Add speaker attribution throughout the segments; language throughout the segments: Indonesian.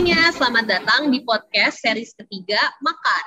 Speaker 1: semuanya, selamat datang di podcast series ketiga Makar.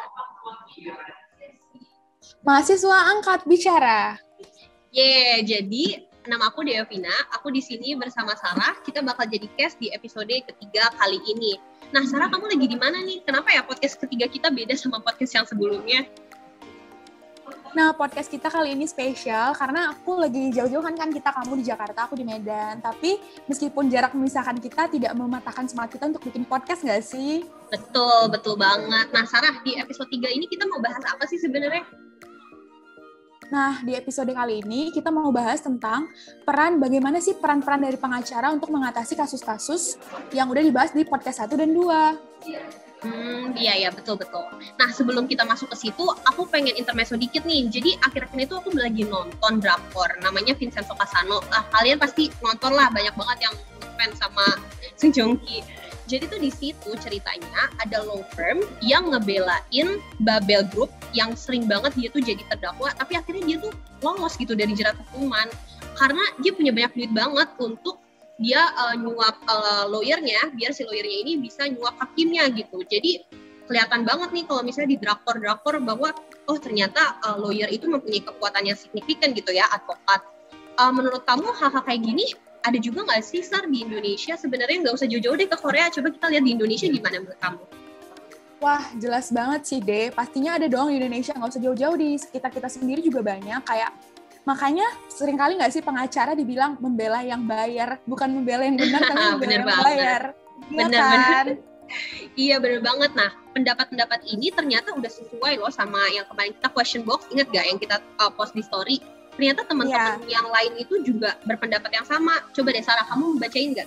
Speaker 2: Mahasiswa angkat bicara.
Speaker 1: Jadi nama aku Devina, aku di sini bersama Sarah. Kita bakal jadi guest di episode ketiga kali ini. Nah, Sarah, kamu lagi di mana nih? Kenapa ya podcast ketiga kita beda sama podcast yang sebelumnya?
Speaker 2: Nah, podcast kita kali ini spesial karena aku lagi jauh-jauhan kan, kamu di Jakarta, aku di Medan. Tapi meskipun jarak memisahkan kita, tidak mematahkan semangat kita untuk bikin podcast nggak sih?
Speaker 1: Betul banget. Nah, Sarah, di episode 3 ini kita mau bahas apa sih sebenarnya?
Speaker 2: Nah, di episode kali ini kita mau bahas tentang bagaimana sih peran-peran dari pengacara untuk mengatasi kasus-kasus yang udah dibahas di podcast 1 dan 2.
Speaker 1: Iya, betul. Nah, sebelum kita masuk ke situ, aku pengen intermezzo dikit nih. Jadi, akhir-akhir ini tuh aku lagi nonton drakor, namanya Vincenzo Casano. Kalian pasti nonton lah, banyak banget yang fans sama Sung Joong Ki. Jadi tuh di situ ceritanya ada law firm yang ngebelain Babel Group yang sering banget dia tuh jadi terdakwa, tapi akhirnya dia tuh lolos gitu dari jerat hukuman. Karena dia punya banyak duit banget untuk dia nyuap lawyernya, biar si lawyernya ini bisa nyuap hakimnya gitu. Jadi kelihatan banget nih kalau misalnya di drakor bahwa ternyata lawyer itu mempunyai kekuatan yang signifikan gitu ya, advokat. Menurut kamu hal-hal kayak gini ada juga nggak sih, Sar, di Indonesia? Sebenarnya nggak usah jauh-jauh deh ke Korea, coba kita lihat di Indonesia gimana menurut kamu?
Speaker 2: Wah, jelas banget sih, De. Pastinya ada dong di Indonesia, nggak usah jauh-jauh, di sekitar kita sendiri juga banyak. Makanya seringkali nggak sih pengacara dibilang membela yang bayar, bukan membela yang benar, tapi membela yang bayar.
Speaker 1: Benar. Iya, benar banget. Nah, pendapat-pendapat ini ternyata udah sesuai loh sama yang kemarin kita question box. Ingat gak yang kita post di story? Ternyata teman-teman yang lain itu juga berpendapat yang sama. Coba deh, Sarah, kamu bacain nggak?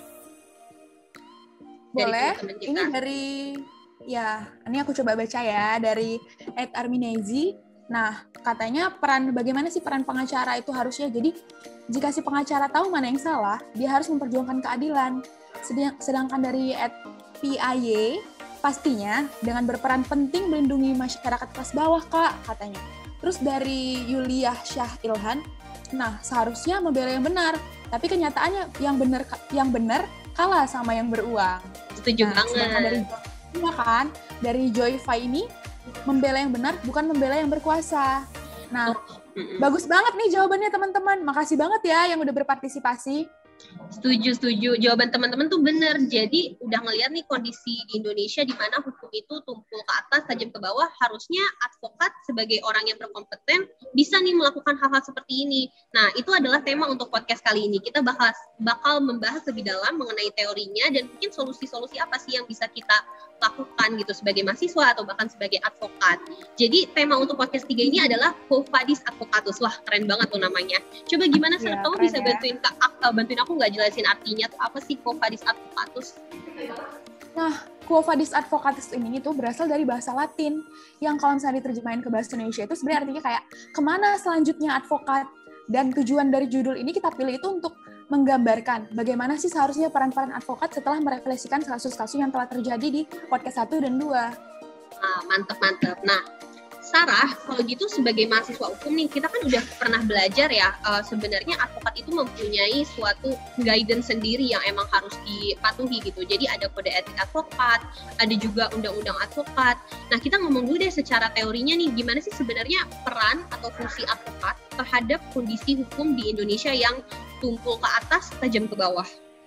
Speaker 2: Boleh. Ini ini aku coba baca ya, dari @arminezi. Nah, katanya bagaimana sih peran pengacara itu harusnya? Jadi, jika si pengacara tahu mana yang salah, dia harus memperjuangkan keadilan. Sedangkan dari @PIY, pastinya dengan berperan penting melindungi masyarakat kelas bawah, Kak, katanya. Terus dari Yuliah Syah Ilhan, nah seharusnya membela yang benar, tapi kenyataannya yang benar kalah sama yang beruang.
Speaker 1: Setuju banget.
Speaker 2: Dari Joy Fai ini, membela yang benar, bukan membela yang berkuasa. Nah, bagus banget nih jawabannya teman-teman. Makasih banget ya yang udah berpartisipasi.
Speaker 1: Setuju. Jawaban teman-teman tuh benar. Jadi udah ngeliat nih kondisi di Indonesia di mana hukum itu tumpul ke atas, tajam ke bawah. Harusnya advokat sebagai orang yang berkompeten bisa nih melakukan hal-hal seperti ini. Nah, itu adalah tema untuk podcast kali ini. Kita bakal membahas lebih dalam mengenai teorinya dan mungkin solusi-solusi apa sih yang bisa kita lakukan gitu sebagai mahasiswa atau bahkan sebagai advokat. Jadi tema untuk podcast 3 ini adalah Quo Vadis Advocatus. Wah, keren banget tuh namanya. Coba gimana sih kamu bisa bantuin aku nggak jelasin artinya tuh apa sih Quo Vadis Advocatus?
Speaker 2: Nah, Quo Vadis Advocatus ini tuh berasal dari bahasa Latin yang kalau misalnya diterjemahin ke bahasa Indonesia itu sebenarnya artinya kayak kemana selanjutnya advokat. Dan tujuan dari judul ini kita pilih itu untuk menggambarkan bagaimana sih seharusnya peran-peran advokat setelah merefleksikan kasus-kasus yang telah terjadi di podcast 1 dan 2.
Speaker 1: Mantap. Nah, Sarah, kalau gitu sebagai mahasiswa hukum nih, kita kan udah pernah belajar ya, sebenarnya advokat itu mempunyai suatu guidance sendiri yang emang harus dipatuhi gitu. Jadi ada kode etik advokat, ada juga undang-undang advokat. Nah, kita ngomong dulu deh secara teorinya nih, gimana sih sebenarnya peran atau fungsi advokat terhadap kondisi hukum di Indonesia yang tumpul ke atas, tajam ke bawah.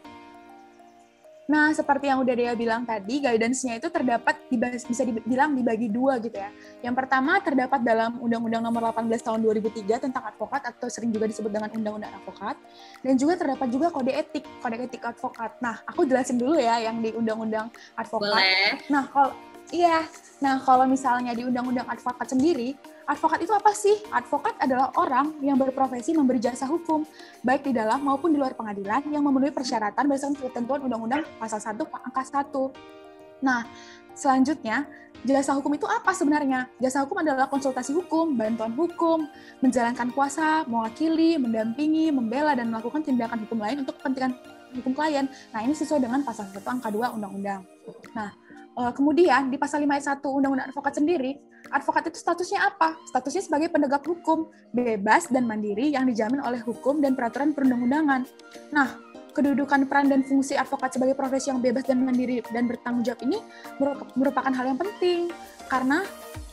Speaker 2: Nah, seperti yang udah Dea bilang tadi, guidance-nya itu bisa dibilang dibagi dua gitu ya. Yang pertama terdapat dalam Undang-Undang Nomor 18 Tahun 2003 tentang advokat atau sering juga disebut dengan Undang-Undang Advokat. Dan juga terdapat juga kode etik advokat. Nah, aku jelasin dulu ya yang di Undang-Undang Advokat.
Speaker 1: Boleh.
Speaker 2: Nah, kalau misalnya di Undang-Undang Advokat sendiri, advokat itu apa sih? Advokat adalah orang yang berprofesi memberi jasa hukum, baik di dalam maupun di luar pengadilan yang memenuhi persyaratan berdasarkan ketentuan Undang-Undang Pasal 1 Angka 1. Nah, selanjutnya, jasa hukum itu apa sebenarnya? Jasa hukum adalah konsultasi hukum, bantuan hukum, menjalankan kuasa, mewakili, mendampingi, membela, dan melakukan tindakan hukum lain untuk kepentingan hukum klien. Nah, ini sesuai dengan Pasal 1 Angka 2 Undang-Undang. Nah, kemudian di Pasal 5 ayat 1 Undang-Undang Advokat sendiri, advokat itu statusnya apa? Statusnya sebagai penegak hukum, bebas dan mandiri yang dijamin oleh hukum dan peraturan perundang-undangan. Nah, kedudukan peran dan fungsi advokat sebagai profesi yang bebas dan mandiri dan bertanggung jawab ini merupakan hal yang penting karena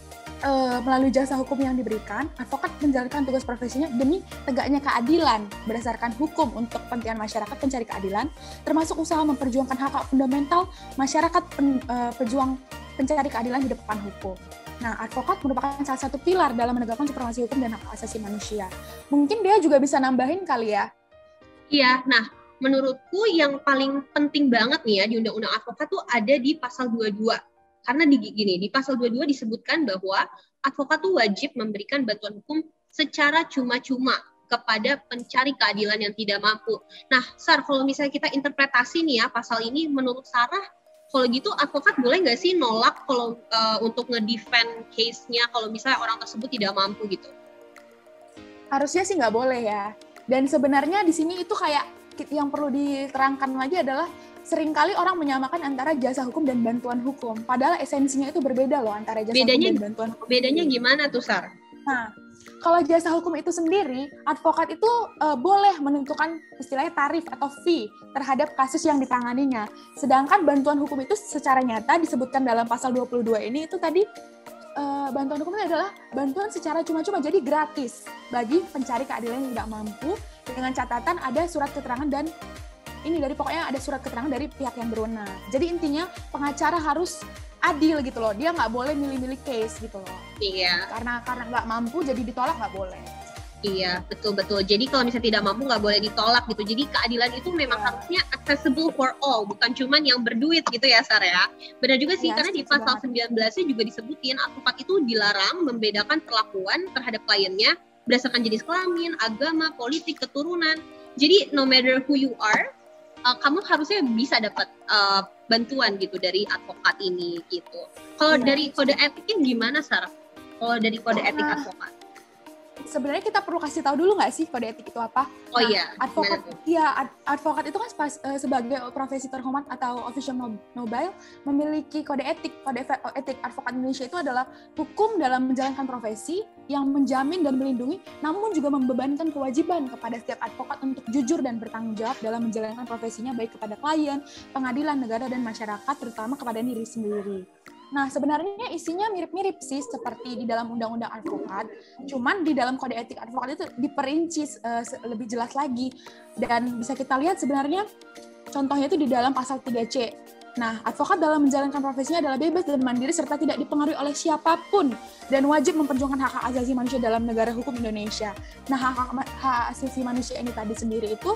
Speaker 2: melalui jasa hukum yang diberikan, advokat menjalankan tugas profesinya demi tegaknya keadilan berdasarkan hukum untuk kepentingan masyarakat pencari keadilan, termasuk usaha memperjuangkan hak-hak fundamental masyarakat pejuang pencari keadilan di depan hukum. Nah, advokat merupakan salah satu pilar dalam menegakkan supremasi hukum dan hak asasi manusia. Mungkin dia juga bisa nambahin kali ya?
Speaker 1: Iya, nah menurutku yang paling penting banget nih ya di Undang-Undang Advokat tuh ada di pasal 22. Karena di pasal 22 disebutkan bahwa advokat tuh wajib memberikan bantuan hukum secara cuma-cuma kepada pencari keadilan yang tidak mampu. Nah, Sar, kalau misalnya kita interpretasi nih ya pasal ini, menurut Sarah, kalau gitu advokat boleh nggak sih nolak kalau untuk nge-defend case-nya kalau misalnya orang tersebut tidak mampu gitu?
Speaker 2: Harusnya sih nggak boleh ya. Dan sebenarnya di sini itu kayak yang perlu diterangkan lagi adalah seringkali orang menyamakan antara jasa hukum dan bantuan hukum. Padahal esensinya itu berbeda loh antara jasa hukum dan bantuan hukum.
Speaker 1: Bedanya gimana tuh, Sar?
Speaker 2: Nah, kalau jasa hukum itu sendiri, advokat itu boleh menentukan istilahnya tarif atau fee terhadap kasus yang ditanganinya. Sedangkan bantuan hukum itu secara nyata disebutkan dalam pasal 22 ini itu tadi bantuan hukum itu adalah bantuan secara cuma-cuma, jadi gratis bagi pencari keadilan yang tidak mampu, dengan catatan ada surat keterangan dan ini dari pokoknya ada surat keterangan dari pihak yang berwenang. Jadi intinya pengacara harus adil gitu loh, dia nggak boleh milih-milih case gitu loh.
Speaker 1: Iya.
Speaker 2: Karena nggak mampu jadi ditolak nggak boleh.
Speaker 1: Iya, betul-betul. Jadi kalau misalnya tidak mampu nggak boleh ditolak gitu. Jadi keadilan itu memang harusnya accessible for all, bukan cuman yang berduit gitu ya, Sar ya. Benar juga sih, karena di pasal 19-nya juga disebutin advokat itu dilarang membedakan perlakuan terhadap kliennya berdasarkan jenis kelamin, agama, politik, keturunan. Jadi no matter who you are, kamu harusnya bisa dapat bantuan gitu dari advokat ini gitu. Kalau dari kode etiknya gimana, Sarah? Kalau dari kode etik advokat?
Speaker 2: Sebenarnya kita perlu kasih tahu dulu nggak sih kode etik itu apa?
Speaker 1: Oh iya,
Speaker 2: advokat itu kan sebagai profesi terhormat atau official nobile memiliki kode etik. Kode etik advokat Indonesia itu adalah hukum dalam menjalankan profesi yang menjamin dan melindungi, namun juga membebankan kewajiban kepada setiap advokat untuk jujur dan bertanggung jawab dalam menjalankan profesinya baik kepada klien, pengadilan, negara, dan masyarakat, terutama kepada diri sendiri. Nah, sebenarnya isinya mirip-mirip sih seperti di dalam Undang-Undang Advokat, cuman di dalam kode etik advokat itu diperinci lebih jelas lagi. Dan bisa kita lihat sebenarnya contohnya itu di dalam pasal 3C. Nah, advokat dalam menjalankan profesinya adalah bebas dan mandiri serta tidak dipengaruhi oleh siapapun dan wajib memperjuangkan hak-hak asasi manusia dalam negara hukum Indonesia. Nah, hak asasi manusia ini tadi sendiri itu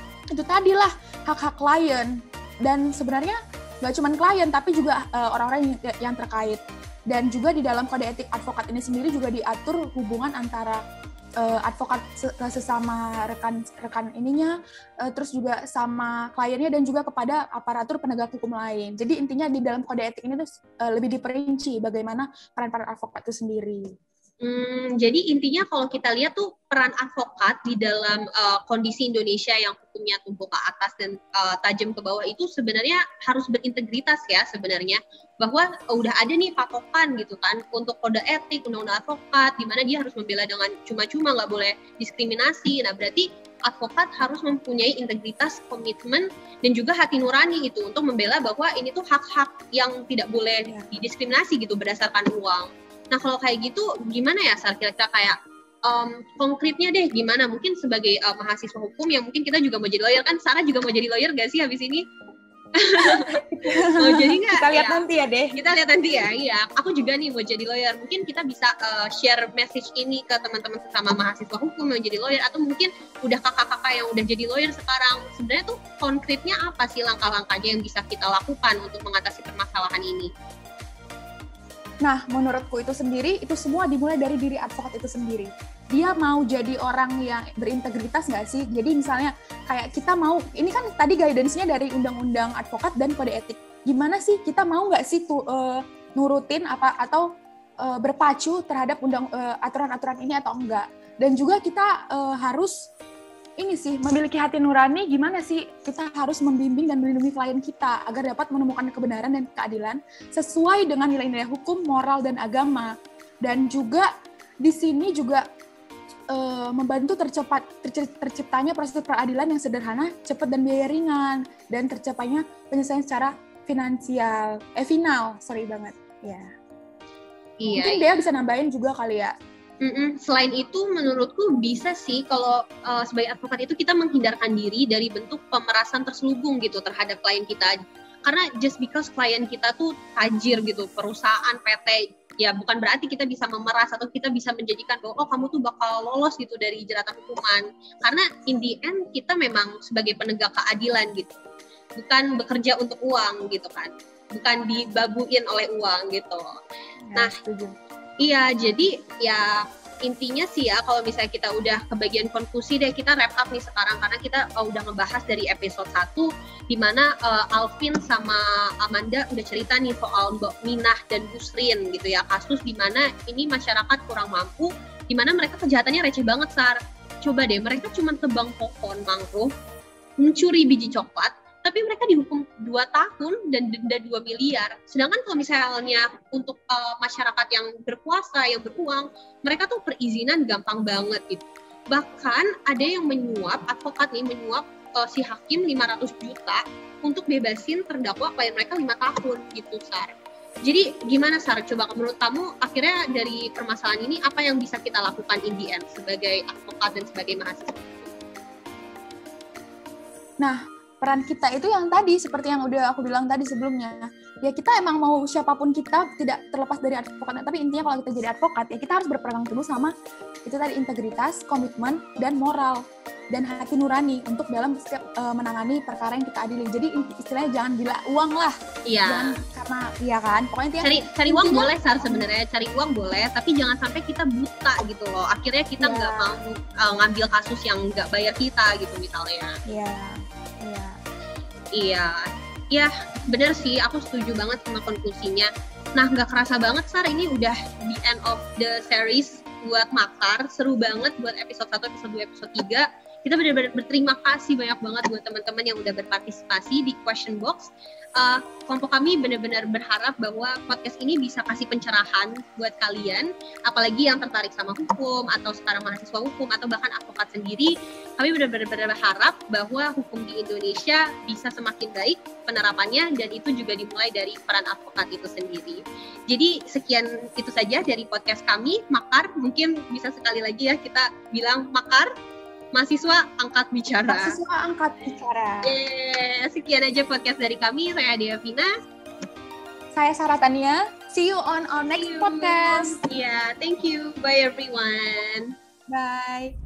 Speaker 2: tadilah hak-hak klien, dan sebenarnya nggak cuma klien, tapi juga orang-orang yang terkait. Dan juga di dalam kode etik advokat ini sendiri juga diatur hubungan antara advokat sesama rekan ininya, terus juga sama kliennya dan juga kepada aparatur penegak hukum lain. Jadi intinya di dalam kode etik ini tuh lebih diperinci bagaimana peran-peran advokat itu sendiri.
Speaker 1: Jadi intinya kalau kita lihat tuh peran advokat di dalam kondisi Indonesia yang hukumnya tumbuh ke atas dan tajam ke bawah itu sebenarnya harus berintegritas ya sebenarnya, bahwa udah ada nih patokan gitu kan untuk kode etik undang-undang advokat di mana dia harus membela dengan cuma-cuma, nggak boleh diskriminasi. Nah berarti advokat harus mempunyai integritas, komitmen, dan juga hati nurani gitu untuk membela bahwa ini tuh hak-hak yang tidak boleh didiskriminasi gitu berdasarkan uang. Nah kalau kayak gitu gimana ya Sar, kira-kira kayak konkretnya deh gimana, mungkin sebagai mahasiswa hukum yang mungkin kita juga mau jadi lawyer kan, Sarah juga mau jadi lawyer gak sih habis ini? Mau jadi nggak?
Speaker 2: Kita lihat nanti ya deh.
Speaker 1: Kita lihat nanti ya, iya. Aku juga nih mau jadi lawyer, mungkin kita bisa share message ini ke teman-teman sesama mahasiswa hukum yang jadi lawyer, atau mungkin udah kakak-kakak yang udah jadi lawyer sekarang. Sebenarnya tuh konkretnya apa sih langkah-langkahnya yang bisa kita lakukan untuk mengatasi permasalahan ini?
Speaker 2: Nah, menurutku itu sendiri, itu semua dimulai dari diri advokat itu sendiri. Dia mau jadi orang yang berintegritas nggak sih? Jadi misalnya kayak kita mau, ini kan tadi guidance-nya dari undang-undang advokat dan kode etik. Gimana sih, kita mau nggak sih nurutin apa atau berpacu terhadap aturan-aturan ini atau enggak? Dan juga kita harus ini sih, memiliki hati nurani, gimana sih kita harus membimbing dan melindungi klien kita agar dapat menemukan kebenaran dan keadilan sesuai dengan nilai-nilai hukum, moral, dan agama. Dan juga di sini juga membantu terciptanya proses peradilan yang sederhana, cepat dan biaya ringan, dan tercapainya penyelesaian secara final. Ya.
Speaker 1: Iya.
Speaker 2: Mungkin dia bisa nambahin juga kali ya.
Speaker 1: Selain itu, menurutku bisa sih kalau sebagai advokat itu kita menghindarkan diri dari bentuk pemerasan terselubung gitu terhadap klien kita. Karena just because klien kita tuh tajir gitu, perusahaan, PT, ya bukan berarti kita bisa memeras atau kita bisa menjadikan bahwa kamu tuh bakal lolos gitu dari jeratan hukuman. Karena in the end kita memang sebagai penegak keadilan gitu, bukan bekerja untuk uang gitu kan, bukan dibabuin oleh uang gitu. Nah, iya, jadi ya intinya sih ya kalau misalnya kita udah ke bagian konklusi deh, kita wrap up nih sekarang karena kita udah ngebahas dari episode 1 di mana Alvin sama Amanda udah cerita nih soal Mbak Minah dan Busrin gitu ya, kasus di mana ini masyarakat kurang mampu, di mana mereka kejahatannya receh banget, Sar. Coba deh, mereka cuma tebang pohon mangrove, mencuri biji coklat, tapi mereka dihukum 2 tahun dan denda 2 miliar. Sedangkan kalau misalnya untuk masyarakat yang berkuasa, yang beruang, mereka tuh perizinan gampang banget gitu. Bahkan ada yang menyuap, advokat nih menyuap si hakim 500 juta untuk bebasin terdakwa klien mereka 5 tahun gitu, Sar. Jadi gimana, Sar? Coba menurut kamu akhirnya dari permasalahan ini apa yang bisa kita lakukan in the end sebagai advokat dan sebagai mahasiswa?
Speaker 2: Nah, peran kita itu yang tadi, seperti yang udah aku bilang tadi sebelumnya, ya kita emang mau siapapun kita, tidak terlepas dari advokat, tapi intinya kalau kita jadi advokat, ya kita harus berpegang teguh sama itu tadi, integritas, komitmen, dan moral, dan hati nurani untuk dalam setiap menangani perkara yang kita adili. Jadi istilahnya jangan gila uang lah.
Speaker 1: Iya.
Speaker 2: Jangan, karena, iya kan, pokoknya
Speaker 1: cari uang boleh, Sar, sebenarnya cari uang boleh, tapi jangan sampai kita buta gitu loh. Akhirnya kita nggak mau ngambil kasus yang nggak bayar kita gitu misalnya. Iya, bener sih, aku setuju banget sama konklusinya. Nah, nggak kerasa banget, Sar, ini udah the end of the series buat Makar. Seru banget buat episode 1, episode 2, episode 3. Kita benar-benar berterima kasih banyak banget buat teman-teman yang udah berpartisipasi di Question Box. Kelompok kami benar-benar berharap bahwa podcast ini bisa kasih pencerahan buat kalian, apalagi yang tertarik sama hukum, atau sekarang mahasiswa hukum, atau bahkan advokat sendiri. Kami benar-benar berharap bahwa hukum di Indonesia bisa semakin baik penerapannya, dan itu juga dimulai dari peran advokat itu sendiri. Jadi sekian itu saja dari podcast kami, Makar. Mungkin bisa sekali lagi ya kita bilang Makar, mahasiswa angkat bicara.
Speaker 2: Mahasiswa angkat bicara.
Speaker 1: Sekian aja podcast dari kami. Saya Devina.
Speaker 2: Saya Sarah Tania. See you on our next podcast.
Speaker 1: Thank you. Bye everyone.
Speaker 2: Bye.